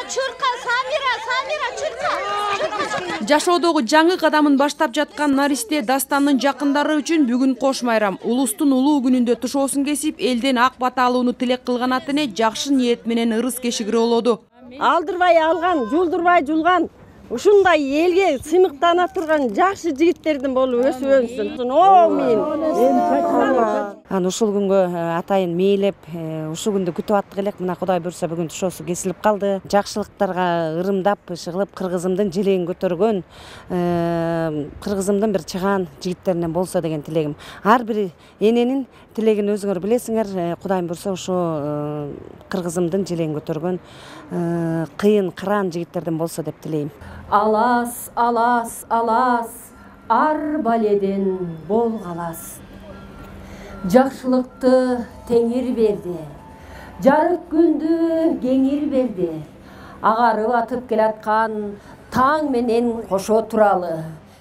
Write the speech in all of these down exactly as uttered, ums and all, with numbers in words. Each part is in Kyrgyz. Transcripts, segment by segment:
чурка, Самира, Самира, чурка. Жашоодогу жаңы кадамын баштап жаткан Наристе Дастанын жакындары үчүн бүгүн кош майрам. Улустун улуу күнүндө тушоосун кесип, элден ак бата алууну тилек кылган атыне жакшы ниет менен ырыс кешигири болоду. Алдырбай алган, жулдурбай жулган, ушундай элге сыймыктана турган жакшы жигиттердин болуп өсүп өнсүн. Амин. Аны ушул күнгө атайын мейлеп, ушул күндү күтүп аттык элек. Мына Кудай буйрса бүгүн тушоосу кесилип калды. Жакшылыктарга ырымдап, ышыгылып, кыргызымдын желегин көтөргөн, кыргызымдын бир чыгаан жигиттеринен болсо деген тилегим. Ар бир эненин тилегин өзүңөр билесиңер. Кудайым буйрса ошо кыргызымдын желегин көтөргөн кыйын, кыраан жигиттерден болсо деп тилейм. Алас, алас, алас, ар баледен бол калас. Жакшылыкты теңир берди, жарык күндү кеңир берди. Агарып атып келаткан таң менен кошо туралы.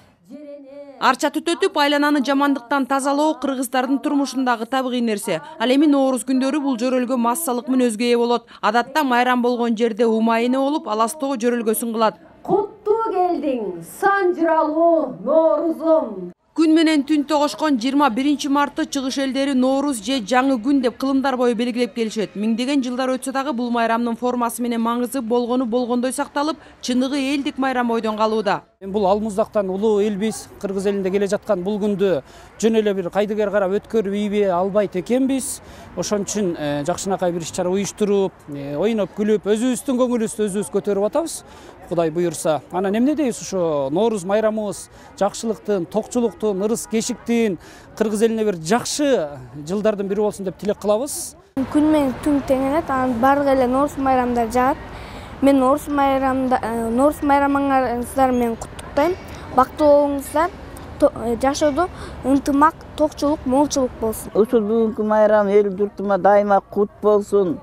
Арча түтөтүп, айлананы жамандыктан тазалоо кыргыздардын турмушундагы табигый нерсе. Ал эми Нооруз күндөрү бул жөрөлгө массалык мүнөзгө ээ болот. Адатта майрам болгон жерде умайыны болуп, аластоо жөрөлгөсүн кылат. Куттуу келдиң, санжыралуу Ноорузум. Күн менен түн тогошкон жыйырма биринчи мартты чыгыш элдери Нооруз же жаңы күн деп кылымдар бою белгилеп келишет. Миңдеген жылдар өтсө дагы бул майрамдын формасы менен маңызы болгону болгондой сакталып, чыныгы элдик майрам ойдон калууда. Бул алмуздактан улуу элбиз, кыргыз элинде келе жаткан бул күндү жөн эле бир кайдыгер карап өткөрүп ийбей албайт экенбиз. Ошон үчүн жакшынакай бир иш-чара уюштуруп, ойноп күлүп, өзүбүздүн көңүлүбүздү өзүбүз көтөрүп атабыз. Кудай буйрса. Анан эмне дейбиз, ошо Нооруз майрамыбыз жакшылыктын, токчулуктун, ырыс кешиктин кыргыз элине бир жакшы жылдардын бири болсун деп тилек кылабыз. Күн менен түн теңелет, анан баардык эле Нооруз майрамдар жагат. Мен Нооруз майрамда Нооруз майрамыңыздар менен куттуктайм. Бактылуу болуңуздар, жашоодо ынтымак, токчулук, молчулук болсун. Ушул бүгүнкү майрам эл журтума дайыма кут болсун.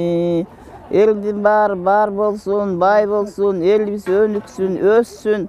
Элдин баары бар болсун, бай болсун, элибиз өнүксүн, өссүн.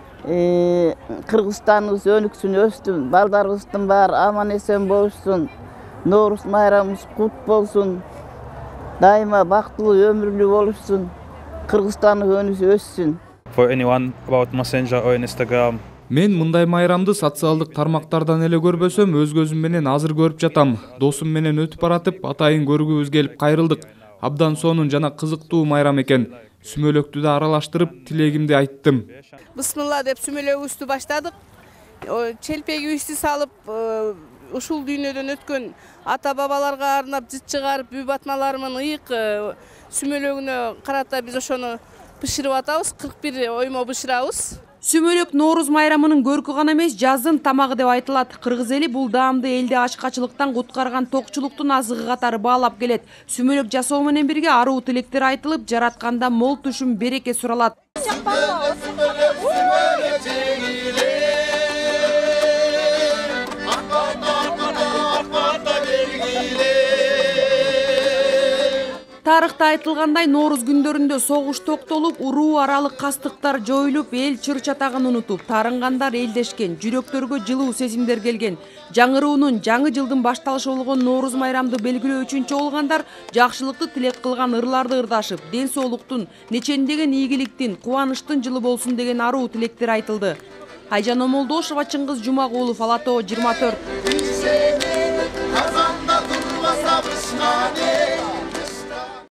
Кыргызстаныбыз өнүксүн, өссүн, балдарыбыздын баары аман эсен болушсун. Нооруз майрамыбыз кут болсун. Дайыма бактылуу өмүрлүү болушсун. Кыргызстаныбыз өссүн. For anyone about Messenger or Instagram. Мен мындай майрамды социалдык тармактардан эле көрбөсөм, өз көзүм менен азыр көрүп жатам. Досум менен өтүп баратып, атайын көргүбүз келип кайрылдык. Абдан сонун жана кызыктуу майрам экен. Сүмөлөктү да аралаштырып, тилегимди айттым. Бисмилла деп сүмөлөгүбүздү баштадык. Челпегибизди салып, ушул дүйнөдөн өткөн ата бабаларга арнап жыт чыгарып, бүү батмаларымын ыйык сүмөлөгүнө карата биз ошону бышырып атабыз. кырк бир оймо бышырабыз. Сүмөлөк Нооруз майрамынын көркү гана эмес, жаздын тамагы деп айтылат. Кыргыз эли бул даамды элди ачкачылыктан куткарган токчулуктун азыгы катары баалап келет. Сүмөлөк жасоо менен бирге аруу тилектер айтылып, жаратканда мол түшүм, береке суралат. Тарыхта айтылгандай, Нооруз күндөрүндө согуш токтолуп, уруу аралык кастыктар жоюлуп, эл чыр чатагын унутуп, таарынгандар элдешкен, жүрөктөргө жылуу сезимдер келген. Жаңыруунун, жаңы жылдын башталышы болгон Нооруз майрамды белгилөө үчүн чогулгандар жакшылыкты тилек кылган ырларды ырдашып, ден соолуктун, нечендеген ийгиликтин, кубанычтын жылы болсун деген аруу тилектер айтылды. Айжан Омолдошова, Чыңгыз Жумагулов, Ала Тоо жыйырма төрт.